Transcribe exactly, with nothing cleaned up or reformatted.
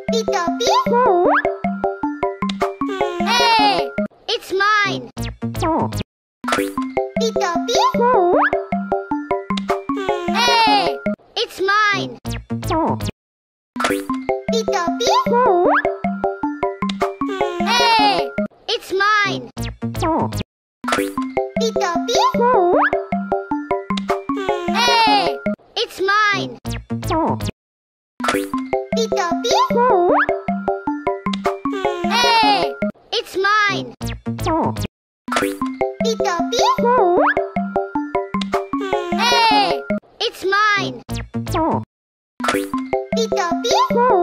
Pitopi? Hey! It's mine! Pitopi? Hey! It's mine! Pitopi? Hey! It's mine! Pitopi? Hey! It's mine! Pitopi? Hey! It's mine! Pitopi? Hey! It's mine! Pitopi?